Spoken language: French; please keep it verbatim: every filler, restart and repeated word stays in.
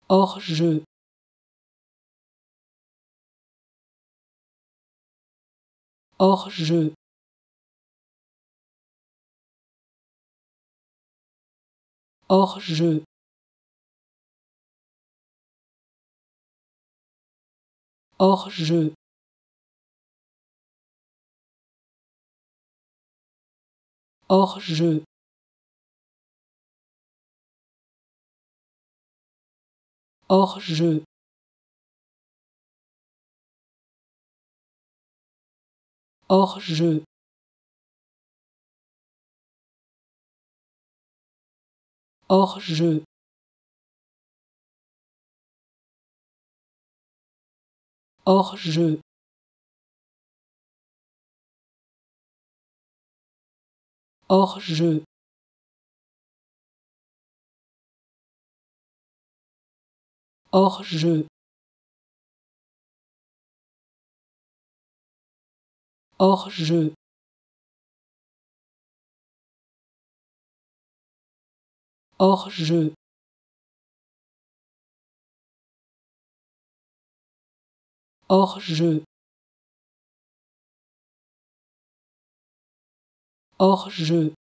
Hors jeu. Hors jeu. Hors jeu. Hors jeu. Hors jeu. Hors jeu. Hors jeu. Hors jeu. Hors jeu. Hors jeu. Hors jeu. Hors jeu. Hors jeu. Hors jeu. Hors jeu.